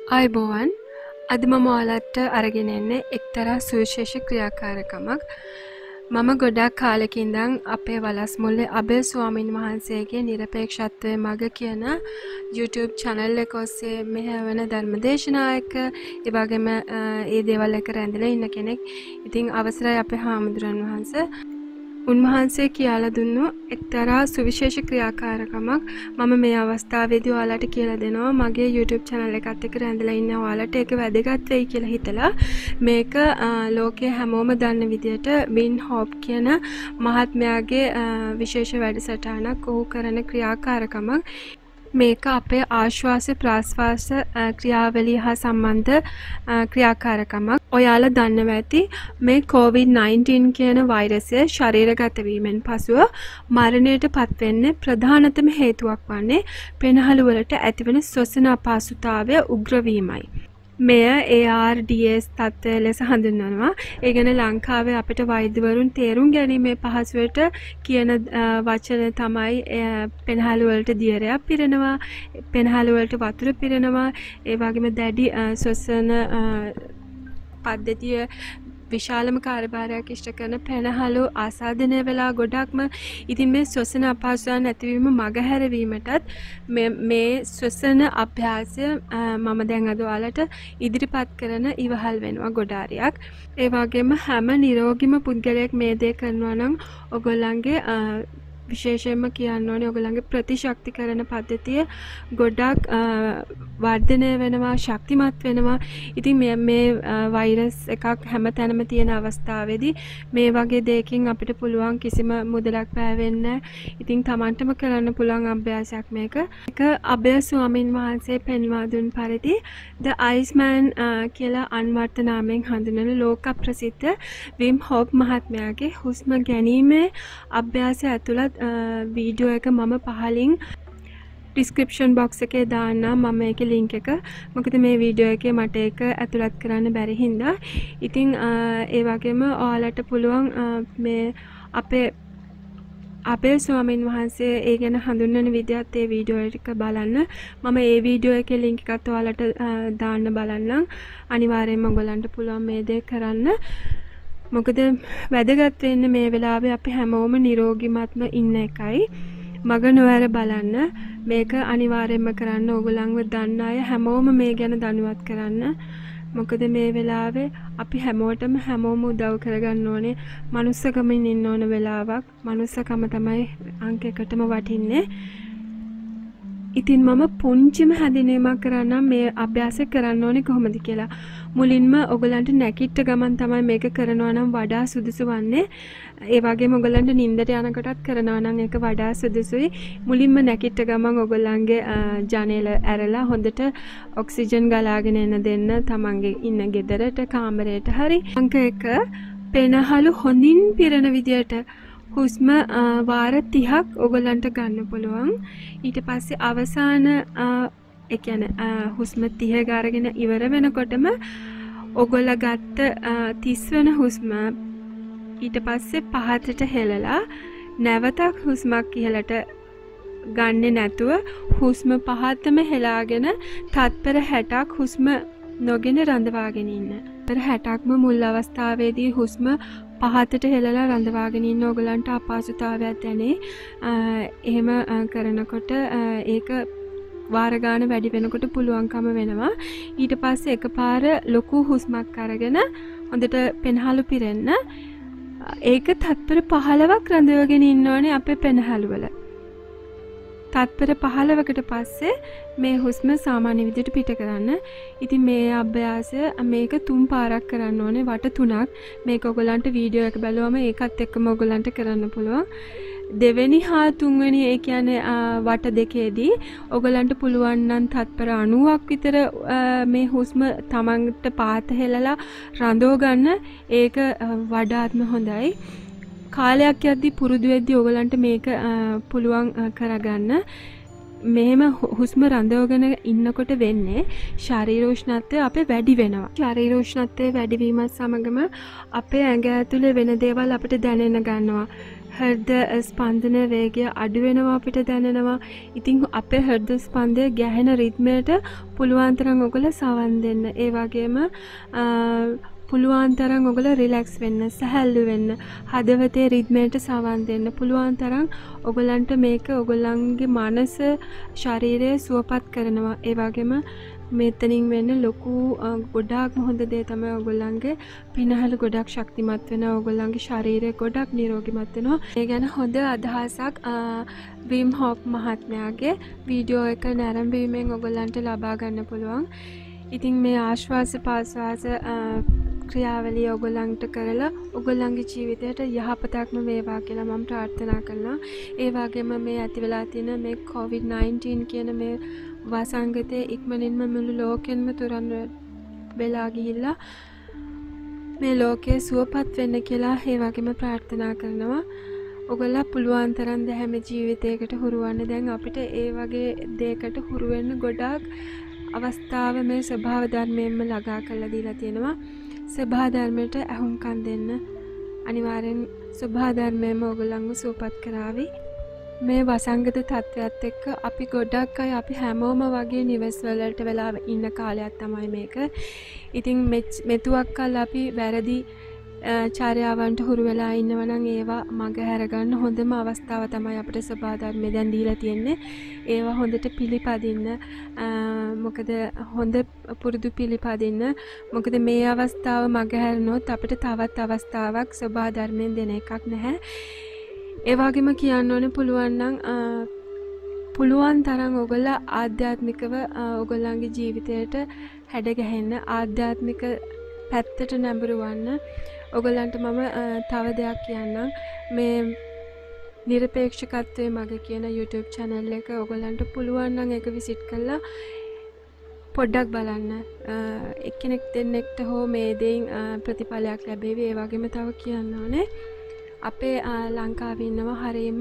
ආයුබෝවන් අද මම ඔයාලට අරගෙන එන්නේ එක්තරා සුවිශේෂ ක්‍රියාකාරකමක්. මම ගොඩක් කාලෙක ඉඳන් අපේ වලස්මුල්ලේ අබේ ස්වාමීන් වහන්සේගේ නිරපේක්ෂත්වයේ මග කියන YouTube channel එක ඔස්සේ මෙහෙවන ධර්මදේශනා එක ඒ වගේම ඒ දේවල් එක රැඳිලා ඉන්න කෙනෙක්. ඉතින් අවසරයි අපේ හාමුදුරන් වහන්සේ. උන්වහන්සේ කියලා දුන්නු එක්තරා සුවිශේෂ ක්‍රියාකාරකමක් මම මේ අවස්ථාවේදී ඔයාලට කියලා දෙනවා. මගේ YouTube channel එකත් එක්ක රැඳිලා ඉන්න ඔයාලට ඒක වැදගත් වෙයි කියලා හිතලා මේක ලෝකයේ හැමෝම දන්න විදියට වින් හොප් කියන මහත්මයාගේ විශේෂ වැඩසටහනක් ඔහු කරන ක්‍රියාකාරකමක්. මේක අපේ ආශ්වාස ප්‍රාශ්වාස ක්‍රියාවලිය හා සම්බන්ධ ක්‍රියාකාරකමක්. ඔයාලා දන්නවා ඇති මේ COVID-19 කියන වෛරසය ශරීරගත වීමෙන් පසුව මරණයට පත්වෙන්නේ ප්‍රධානතම හේතුවක් වන්නේ පෙනහළු වලට ඇතිවන ශ්වසන අපහසුතාවය උග්‍ර වීමයි. මෙය ARDS තත්ත්වය ලෙස හඳුන්වනවා. ඒ ගැන ලංකාවේ අපිට වෛද්‍යවරුන් තේරුම් ගැනීමේ පහසුවට කියන වචන තමයි පෙනහළු වලට දියරයක් පිරෙනවා, පෙනහළු වලට වතුර පිරෙනවා, ඒ වගේම දැඩි ශ්වසන පද්ධතිය විශාලම කාර්යභාරයක් ඉෂ්ට කරන පෙනහළු ආසාදනය වෙලා ගොඩක්ම ඉතින් මේ ශ්වසන අපහසුතාව නැතිවීම මගහැරවීමටත් මේ ශ්වසන අභ්‍යාසය මම දැන් අද ඔයාලට ඉදිරිපත් කරන ඉවහල් වෙනවා ගොඩාරියක්. ඒ වගේම හැම නිරෝගීම පුද්ගලයෙක් මේ දේ කරනවා නම් ඔයගොල්ලන්ගේ විශේෂයෙන්ම කියන්න ඕනේ ඔයගොල්ලන්ගේ ප්‍රතිශක්තිකරණ පද්ධතිය ගොඩක් වර්ධනය වෙනවා, ශක්තිමත් වෙනවා. ඉතින් මේ වෛරස් එකක් හැමතැනම තියෙන අවස්ථාවේදී මේ වගේ දෙයකින් අපිට පුළුවන් කිසිම මුදලක් පෑවෙන්නේ නැහැ. ඉතින් Tamanටම කරන්න පුළුවන් අභ්‍යාසයක් මේක. ඒක අබේ ස්වාමීන් වහන්සේ පෙන්වා දුන් පරිදි The Iceman කියලා අන්වර්ථ නාමයෙන් හඳුන්වන ලෝක ප්‍රසිද්ධ විම් හොප් මහත්මයාගේ හුස්ම ගැනීමේ අභ්‍යාසය ඇතුළත් වීඩියෝ එක මම පහලින් ඩිස්ක්‍රිප්ෂන් බොක්ස් එකේ දාන්නම් මම ඒකේ ලින්ක් එක. මොකද මේ වීඩියෝ එකේ මට ඒක ඇතුළත් කරන්න බැරි හින්දා. ඉතින් ඒ වගේම ඔයාලට පුළුවන් මේ අපේ ස්වාමීන් වහන්සේ ඒ ගැන හඳුන්වන විදිහත් ඒ වීඩියෝ එක බලන්න. මම ඒ වීඩියෝ එකේ ලින්ක් එකත් ඔයාලට දාන්න බලන්නම්. අනිවාර්යයෙන්ම ඔයගලන්ට පුළුවන් මේ දේ කරන්න. මොකද වැදගත් වෙන්නේ මේ වෙලාවේ අපි හැමෝම නිරෝගීමත්ම ඉන්න එකයි. මග නොවැර බලන්න. මේක අනිවාර්යයෙන්ම කරන්න. ඕගොල්ලන්ව දන්න අය හැමෝම මේ ගැන දැනුවත් කරන්න. මොකද මේ වෙලාවේ අපි හැමෝම උදව් කරගන්න ඕනේ. මනුස්සකමින් ඉන්න ඕන වෙලාවක්. මනුස්සකම තමයි අංක 1ටම වටින්නේ. ඉතින් මම පුංචිම හැඳින්වීමක් කරන්නම් මේ අභ්‍යාසය කරන්න ඕනේ කොහොමද කියලා. මුලින්ම ඔයගලන්ට නැකිට ගමන් තමයි මේක කරනවා නම් වඩා සුදුසු වන්නේ. ඒ වගේම ඔයගලන්ට නිින්දට යනකොටත් කරනවා නම් ඒක වඩා සුදුසුයි. මුලින්ම නැකිට ගමන් ඔයගලන්ගේ ජනේල ඇරලා හොඳට ඔක්සිජන් ගලාගෙන එන දෙන්න තමන්ගේ ඉන්න ගෙදරට කාමරයට හරි. අංක 1 පෙනහළු හොඳින් පිරෙන විදියට හුස්ම වාර 30ක් ඔයගලන්ට ගන්න පුළුවන්. ඊට පස්සේ අවසාන ඒ කියන්නේ හුස්ම 30 ගාරගෙන ඉවර වෙනකොටම ඔයගොල්ලෝ ගත්ත 30 වෙන හුස්ම ඊට පස්සේ පහතට හෙලලා නැවතත් හුස්මක් ඉහළට ගන්නෙ නැතුව හුස්ම පහතම හෙලාගෙන තත්පර 60ක් හුස්ම නොගෙන රඳවාගෙන ඉන්න. තත්පර 60ක්ම මුල් අවස්ථාවේදී හුස්ම පහතට හෙලලා රඳවාගෙන ඉන්න ඕගලන්ට අපහසුතාවයක් දැනේ. එහෙම කරනකොට ඒක වාර ගාන වැඩි වෙනකොට පුළුවන්කම වෙනවා. ඊට පස්සේ එකපාර ලොකු හුස්මක් අරගෙන හොඳට පෙනහළු පිරෙන්න. ඒක තත්පර 15ක් රඳවගෙන ඉන්න ඕනේ අපේ පෙනහළු වල. තත්පර 15කට පස්සේ මේ හුස්ම සාමාන්‍ය විදිහට පිට කරන්න. ඉතින් මේ අභ්‍යාසය මේක 3 පාරක් කරන්න ඕනේ. වට 3ක්. මේක ඔයගලන්ට වීඩියෝ එක බැලුවම ඒකත් එක්කම ඔයගලන්ට කරන්න පුළුවන්. දෙවෙනි හා තුන්වෙනි ඒ කියන්නේ වට දෙකේදී ඔයගලන්ට පුළුවන් නම් තත්පර 90ක් විතර මේ හුස්ම තමන්ට පාත හෙලලා රඳව ගන්න. ඒක වඩාත්ම හොඳයි. කාලයක් යද්දී පුරුදු වෙද්දී ඔයගලන්ට මේක පුළුවන් කරගන්න. මෙහෙම හුස්ම රඳවගෙන ඉන්නකොට වෙන්නේ ශරීර උෂ්ණත්වය අපේ වැඩි වෙනවා. ශරීර උෂ්ණත්වය වැඩි වීමත් සමගම අපේ ඇඟ ඇතුලේ වෙන දේවල් අපිට දැනෙන්න ගන්නවා. හෘද ස්පන්දන වේගය අඩු වෙනවා අපිට දැනෙනවා. ඉතින් අපේ හෘද ස්පන්දය ගැහෙන රිද්මයට පුළුවන් තරම් ඔයගොල්ලෝ සවන් දෙන්න. ඒ වගේම පුළුවන් තරම් ඔයගොල්ලෝ රිලැක්ස් වෙන්න, සැහැල්ලු වෙන්න, හදවතේ රිද්මයට සවන් දෙන්න. පුළුවන් තරම් ඔයගොල්ලන්ට මේක ඔයගොල්ලන්ගේ මනස, ශරීරය සුවපත් කරනවා. ඒ වගේම මෙතනින් වෙන්න ලොකු ගොඩාක්ම හොඳ දේ තමයි ඔයගොල්ලන්ගේ පිනහල ගොඩක් ශක්තිමත් වෙනවා. ඔයගොල්ලන්ගේ ශරීරය ගොඩක් නිරෝගීමත් වෙනවා. ඒ ගැන හොඳ අදහසක් විම් හොප් මහත්මයාගේ වීඩියෝ එක නැරඹීමෙන් ඔයගොල්ලන්ට ලබා ගන්න පුළුවන්. ඉතින් මේ ආශ්වාස ප්‍රාශ්වාස ක්‍රියාවලිය ඔයගොල්ලන්ට කරලා ඔයගොල්ලන්ගේ ජීවිතයට යහපතක්ම වේවා කියලා මම ප්‍රාර්ථනා කරනවා. ඒ වගේම මේ ඇති වෙලා තියෙන මේ COVID-19 කියන මේ වසංගතයේ ඉක්මනින්ම මුළු ලෝකෙන්ම තුරන් වෙලා ගිහිල්ලා මේ ලෝකයේ සුවපත් වෙන්න කියලා ඒ වගේම ප්‍රාර්ථනා කරනවා. ඔයගොල්ලෝ පුළුවන් තරම් දැහැම ජීවිතයකට හුරු වෙන්න. දැන් අපිට ඒ වගේ දෙයකට හුරු වෙන්න ගොඩාක් අවස්ථාව මේ ස්වභාව ධර්මයෙන්ම ළඟා කරලා දීලා තියෙනවා. ස්වභාව ධර්මයට අහුම්කම් දෙන්න. අනිවාර්යෙන් ස්වභාව ධර්මයෙන්ම ඔයගොල්ලන්ව සුවපත් කරાવી. මේ වසංගත තත්ත්වයක් එක්ක අපි ගොඩක් අය අපි හැමෝම වගේ නිවෙස් වලට වෙලා ඉන්න කාලයක් තමයි මේක. ඉතින් මෙතුවක් කල් අපි වැරදි චාර්යාවන්ට හුරු වෙලා ඉන්නවා නම් ඒවා මග හැරගන්න හොඳම අවස්ථාව තමයි අපිට ස්වභාව ධර්මය දැන් දීලා තියෙන්නේ. ඒවා හොඳට පිළිපදින්න. මොකද හොඳ පුරුදු පිළිපදින්න. මොකද මේ අවස්ථාව මග හැරුණොත් අපිට තවත් අවස්ථාවක් ස්වභාව ධර්මයෙන් දෙන එකක් නැහැ. ඒ වගේම කියන්න ඕනේ පුළුවන් තරම් ඔයගොල්ලෝ ආධ්‍යාත්මිකව ඔයගොල්ලන්ගේ ජීවිතයට හැඩ ගැහෙන්න, ආධ්‍යාත්මික පැත්තට නැඹුරු වන්න. ඔයගොල්ලන්ට මම තව දෙයක් කියන්නම්. මේ නිර්පේක්ෂකත්වයේ මග කියන YouTube channel එක ඔයගොල්ලන්ට පුළුවන් නම් ඒක විසිට් කරලා පොඩ්ඩක් බලන්න. එක්කෙනෙක් දෙන්නෙක්ට හෝ මේ දෙයින් ප්‍රතිඵලයක් ලැබෙවි. ඒ වගේම තව කියන්න ඕනේ අපේ ලංකාවේ ඉන්නවා හරියම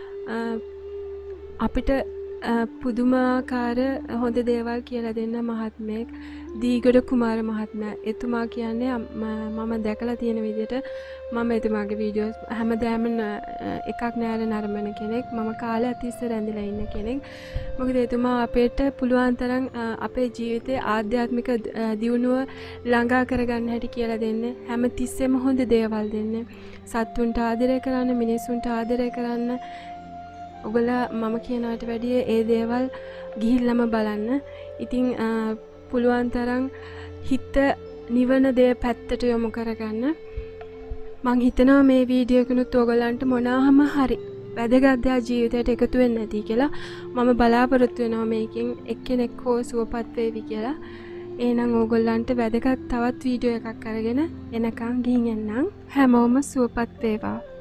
අපිට පුදුමාකාර හොඳ දේවල් කියලා දෙන්න මහත්මයෙක් දීගඩ කුමාර මහත්මයා. එතුමා කියන්නේ මම දැකලා තියෙන විදිහට මම එතුමාගේ වීඩියෝස් හැමදාම එකක් නෑර නරඹන කෙනෙක්. මම කාලයක් තිස්සේ රැඳිලා ඉන්න කෙනෙක්. මොකද එතුමා අපේට පුළුවන් තරම් අපේ ජීවිතයේ ආධ්‍යාත්මික දියුණුව ළඟා කරගන්න හැටි කියලා දෙන්නේ. හැම තිස්සෙම හොඳ දේවල් දෙන්නේ. සත්තුන්ට ආදරය කරන්න, මිනිසුන්ට ආදරය කරන්න. ඔගොල්ලෝ මම කියනවට වැඩිය ඒ දේවල් ගිහිල්ලාම බලන්න. ඉතින් පුළුවන් තරම් හිත නිවන දේ පැත්තට යොමු කරගන්න. මං හිතනවා මේ වීඩියෝ එකනොත් ඔයගොල්ලන්ට මොනවාම හරි වැදගත් දේ ජීවිතයට එකතු වෙන්න ඇති කියලා. මම බලාපොරොත්තු වෙනවා මේකෙන් එක්කෙනෙක් හෝ සුවපත් වේවි කියලා. එහෙනම් ඕගොල්ලන්ට වැදගත් තවත් වීඩියෝ එකක් අරගෙන එනකන් ගිහින් එන්නම්. හැමෝම සුවපත් වේවා.